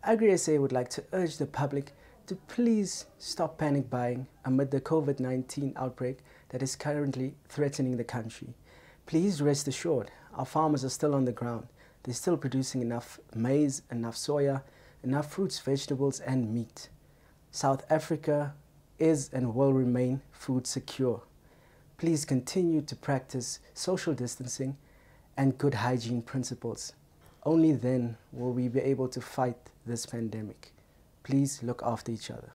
Agri SA would like to urge the public to please stop panic buying amid the COVID-19 outbreak that is currently threatening the country. Please rest assured, our farmers are still on the ground. They're still producing enough maize, enough soya, enough fruits, vegetables and meat. South Africa is and will remain food secure. Please continue to practice social distancing and good hygiene principles. Only then will we be able to fight this pandemic. Please look after each other.